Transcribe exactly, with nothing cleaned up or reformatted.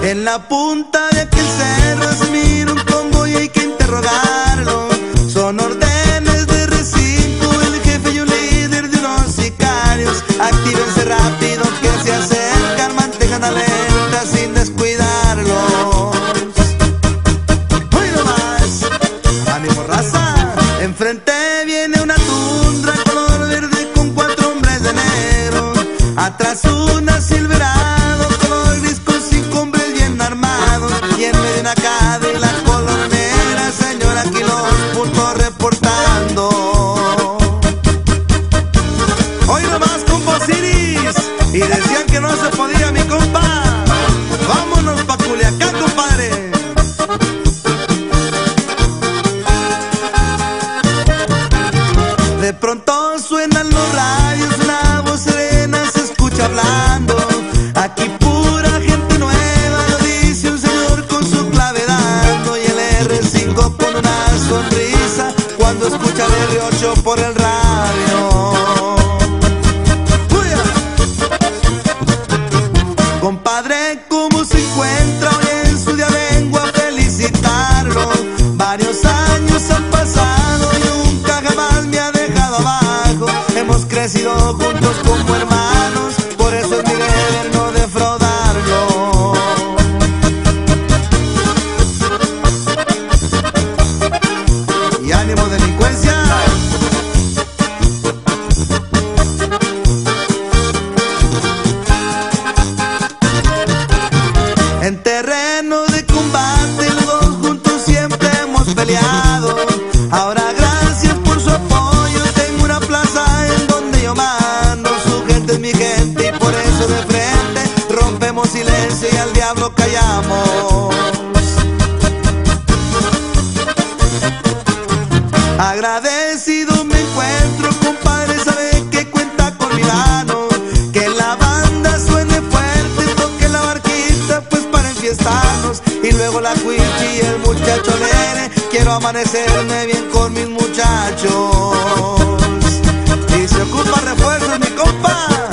En la punta de aquel cerro se mira un convoy y hay que interrogarlo. Son órdenes de recinto, el jefe y un líder de unos sicarios. Actívense rápido que se acercan, mantengan alerta sin descuidarlos. ¡Uy, no más! ¡Ánimo, raza! Enfrente viene una tundra color verde con cuatro hombres de negro. Atrás una Silverado color gris con cinco hombres bien armados. Y en medio una Cadillac color negra, señor, aquí los puntos reportando. Hoy nomás con Bosiris, y decían que no se podía, mi compa. Vámonos pa' Culiacán, compadre. De pronto suenan los radios, una voz serena se escucha hablando. Aquí pura gente nueva, lo dice un señor con su clave dando. Y el erre cinco con una sonrisa cuando escucha el erre ocho por el radio. ¡Uya! Compadre, ¿cómo se encuentra? Hoy en su día vengo a felicitarlo. Varios años han pasado y nunca jamás me ha dejado abajo. Hemos crecido juntos como hermanos, por eso es mi deber no defraudarlo. Y ánimo, delincuencia. En terreno de combate los dos juntos siempre hemos peleado. Ahora gracias por su apoyo tengo una plaza en donde yo mando. Su gente es mi gente y por eso de frente rompemos silencio y al diablo callamos. Agradecido me encuentro, compadre, sabe que cuenta con mi mano. Que la banda suene fuerte, toque la barquita pues para enfiestarnos. Y luego la cuichi y el muchacho alegre, quiero amanecerme bien con mis muchachos. Y se ocupa refuerzos, mi compa.